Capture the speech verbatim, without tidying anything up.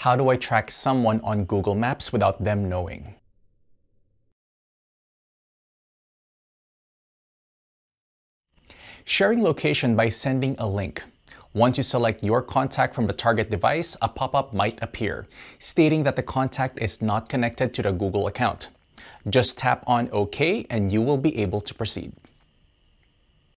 How do I track someone on Google Maps without them knowing? Sharing location by sending a link. Once you select your contact from the target device, a pop-up might appear, stating that the contact is not connected to the Google account. Just tap on OK and you will be able to proceed.